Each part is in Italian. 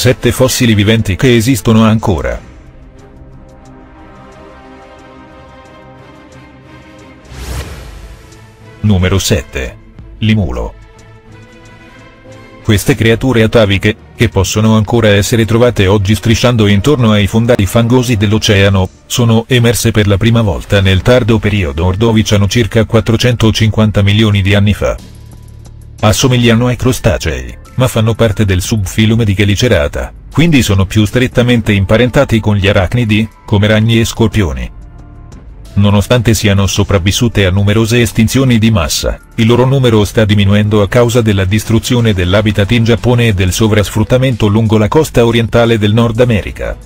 7 fossili viventi che esistono ancora. Numero 7. Limulo. Queste creature ataviche, che possono ancora essere trovate oggi strisciando intorno ai fondali fangosi dell'oceano, sono emerse per la prima volta nel tardo periodo ordoviciano circa 450 milioni di anni fa. Assomigliano ai crostacei, ma fanno parte del subfilum di Chelicerata, quindi sono più strettamente imparentati con gli arachnidi, come ragni e scorpioni. Nonostante siano sopravvissute a numerose estinzioni di massa, il loro numero sta diminuendo a causa della distruzione dell'habitat in Giappone e del sovrasfruttamento lungo la costa orientale del Nord America.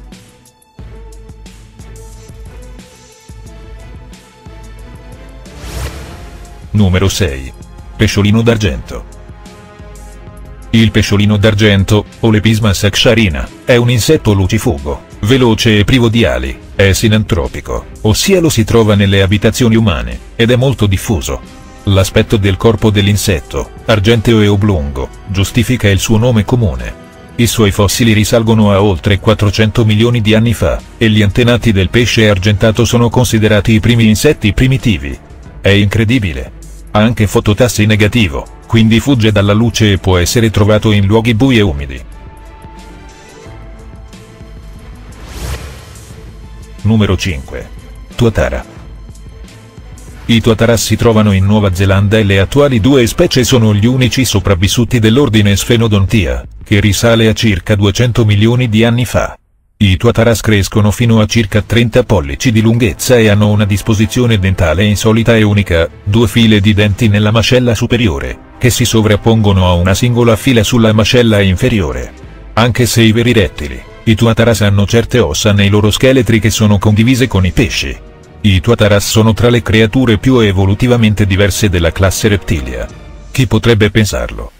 Numero 6. Pesciolino d'argento. Il pesciolino d'argento, o Lepisma aksharina, è un insetto lucifugo, veloce e privo di ali, è sinantropico, ossia lo si trova nelle abitazioni umane, ed è molto diffuso. L'aspetto del corpo dell'insetto, argenteo e oblungo, giustifica il suo nome comune. I suoi fossili risalgono a oltre 400 milioni di anni fa, e gli antenati del pesce argentato sono considerati i primi insetti primitivi. È incredibile. Ha anche fototassi negativo, quindi fugge dalla luce e può essere trovato in luoghi bui e umidi. Numero 5. Tuatara. I tuatara si trovano in Nuova Zelanda e le attuali due specie sono gli unici sopravvissuti dell'ordine Sphenodontia, che risale a circa 200 milioni di anni fa. I tuataras crescono fino a circa 30 pollici di lunghezza e hanno una disposizione dentale insolita e unica, 2 file di denti nella mascella superiore, che si sovrappongono a una singola fila sulla mascella inferiore. Anche se i veri rettili, i tuataras hanno certe ossa nei loro scheletri che sono condivise con i pesci. I tuataras sono tra le creature più evolutivamente diverse della classe Reptilia. Chi potrebbe pensarlo?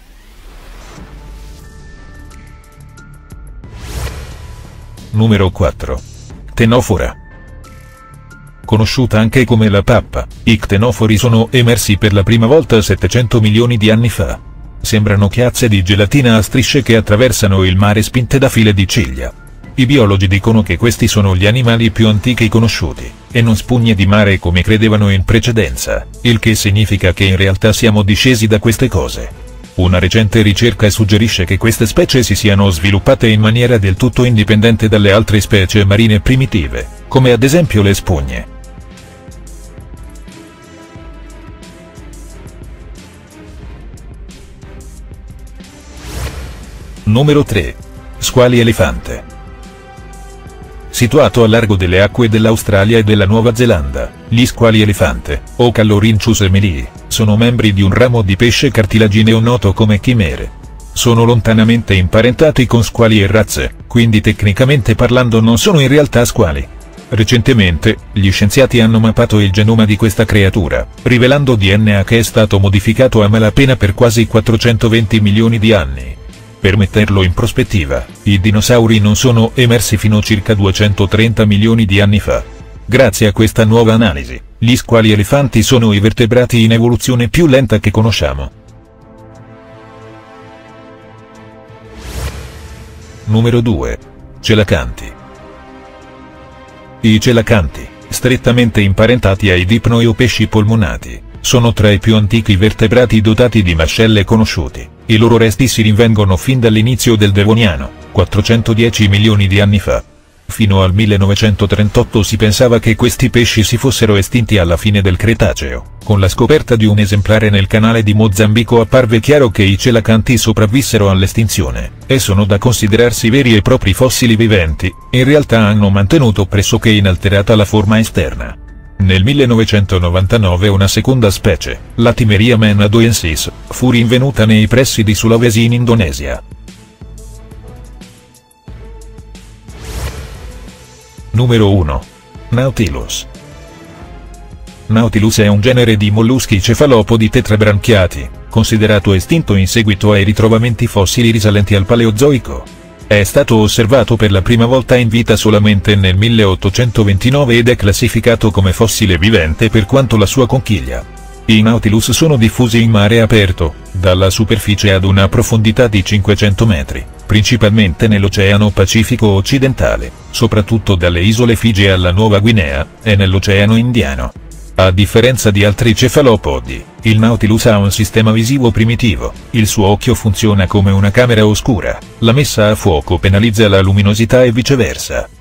Numero 4. Ctenofora. Conosciuta anche come la pappa, i ctenofori sono emersi per la prima volta 700 milioni di anni fa. Sembrano chiazze di gelatina a strisce che attraversano il mare spinte da file di ciglia. I biologi dicono che questi sono gli animali più antichi conosciuti, e non spugne di mare come credevano in precedenza, il che significa che in realtà siamo discesi da queste cose. Una recente ricerca suggerisce che queste specie si siano sviluppate in maniera del tutto indipendente dalle altre specie marine primitive, come ad esempio le spugne. Numero 3. Squali elefante. Situato a largo delle acque dell'Australia e della Nuova Zelanda, gli squali elefante, o Callorhynchus emelii, sono membri di un ramo di pesce cartilagineo noto come chimere. Sono lontanamente imparentati con squali e razze, quindi tecnicamente parlando non sono in realtà squali. Recentemente, gli scienziati hanno mappato il genoma di questa creatura, rivelando DNA che è stato modificato a malapena per quasi 420 milioni di anni. Per metterlo in prospettiva, i dinosauri non sono emersi fino a circa 230 milioni di anni fa. Grazie a questa nuova analisi, gli squali elefanti sono i vertebrati in evoluzione più lenta che conosciamo. Numero 2. Celacanti. I celacanti, strettamente imparentati ai dipnoi o pesci polmonati, sono tra i più antichi vertebrati dotati di mascelle conosciuti. I loro resti si rinvengono fin dall'inizio del Devoniano, 410 milioni di anni fa. Fino al 1938 si pensava che questi pesci si fossero estinti alla fine del Cretaceo. Con la scoperta di un esemplare nel canale di Mozambico apparve chiaro che i celacanti sopravvissero all'estinzione, e sono da considerarsi veri e propri fossili viventi. In realtà hanno mantenuto pressoché inalterata la forma esterna. Nel 1999 una seconda specie, la Timeria menadoensis, fu rinvenuta nei pressi di Sulawesi in Indonesia. Numero 1. Nautilus. Nautilus è un genere di molluschi cefalopodi tetrabranchiati, considerato estinto in seguito ai ritrovamenti fossili risalenti al Paleozoico. È stato osservato per la prima volta in vita solamente nel 1829 ed è classificato come fossile vivente per quanto la sua conchiglia. I Nautilus sono diffusi in mare aperto, dalla superficie ad una profondità di 500 metri, principalmente nell'Oceano Pacifico occidentale, soprattutto dalle isole Figi alla Nuova Guinea, e nell'Oceano Indiano. A differenza di altri cefalopodi, il Nautilus ha un sistema visivo primitivo, il suo occhio funziona come una camera oscura, la messa a fuoco penalizza la luminosità e viceversa.